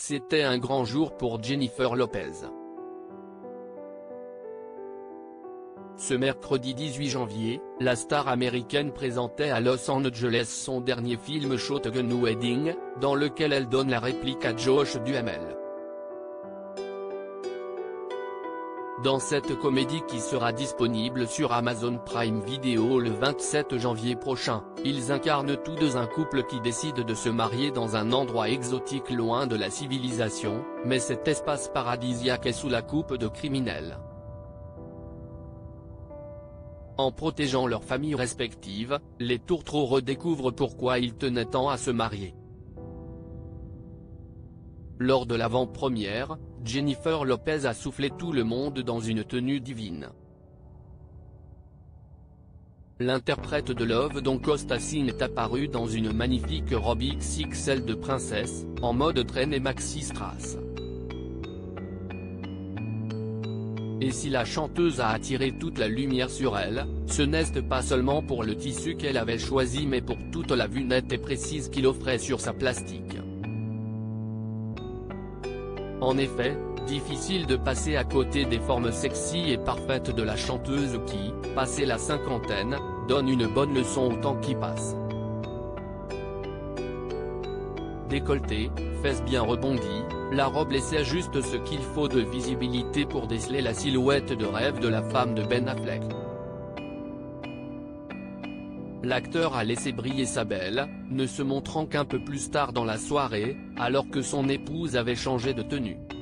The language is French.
C'était un grand jour pour Jennifer Lopez. Ce mercredi 18 janvier, la star américaine présentait à Los Angeles son dernier film Shotgun Wedding, dans lequel elle donne la réplique à Josh Duhamel. Dans cette comédie qui sera disponible sur Amazon Prime Video le 27 janvier prochain, ils incarnent tous deux un couple qui décide de se marier dans un endroit exotique loin de la civilisation, mais cet espace paradisiaque est sous la coupe de criminels. En protégeant leurs familles respectives, les tourtereaux redécouvrent pourquoi ils tenaient tant à se marier. Lors de l'avant-première, Jennifer Lopez a soufflé tout le monde dans une tenue divine. L'interprète de Love d'Ancostassine est apparue dans une magnifique robe XXL de princesse, en mode traîne et maxi strass. Et si la chanteuse a attiré toute la lumière sur elle, ce n'est pas seulement pour le tissu qu'elle avait choisi mais pour toute la vue nette et précise qu'il offrait sur sa plastique. En effet, difficile de passer à côté des formes sexy et parfaites de la chanteuse qui, passé la cinquantaine, donne une bonne leçon au temps qui passe. Décolleté, fesses bien rebondies, la robe laissait juste ce qu'il faut de visibilité pour déceler la silhouette de rêve de la femme de Ben Affleck. L'acteur a laissé briller sa belle, ne se montrant qu'un peu plus tard dans la soirée, alors que son épouse avait changé de tenue.